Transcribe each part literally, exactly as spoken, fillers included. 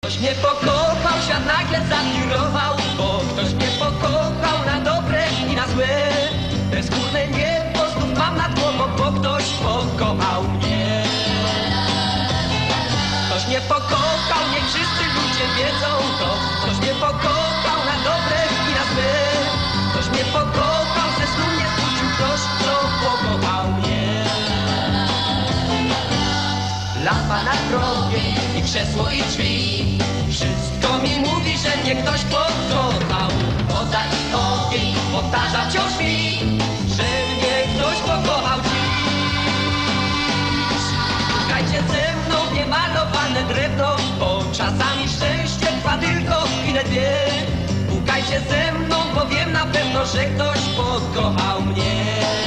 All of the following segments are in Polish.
Ktoś mnie pokochał, świat nagle zawirował, bo ktoś mnie pokochał na dobre i na złe. Bezgórne niebo znów mam nad głową, bo ktoś pokochał mnie. Ktoś mnie pokochał, niech wszyscy ludzie wiedzą to. Ktoś mnie pokochał na dobre i na złe. Ktoś mnie pokochał, ze snu mnie zbudził ktoś, kto pokochał mnie. Lampa na grobie i krzesło i drzwi, wszystko mi mówi, że mnie ktoś pokochał. Woda i ogień powtarza wciąż mi, że mnie ktoś pokochał dziś. Szukajcie ze mną niemalowane drewno, bo czasami szczęście trwa tylko chwilę dwie. Pukajcie ze mną, bo wiem na pewno, że ktoś pokochał mnie.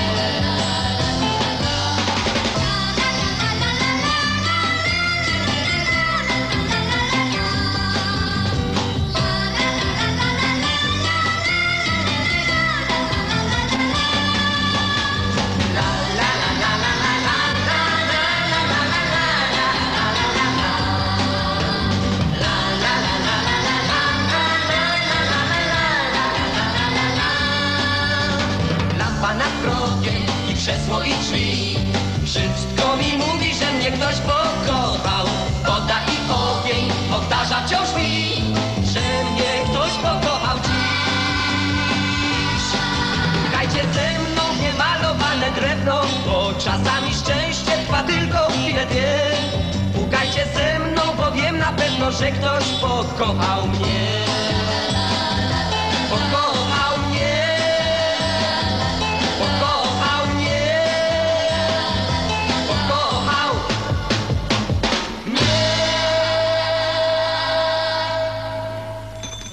Krzesło i drzwi, wszystko mi mówi, że mnie ktoś pokochał. Woda i ogień powtarza wciąż mi, że mnie ktoś pokochał dziś. Pukajcie ze mną niemalowane drewno, bo czasami szczęście trwa tylko chwilę dwie. Pukajcie ze mną, bo wiem na pewno, że ktoś pokochał mnie. Pokochał mnie.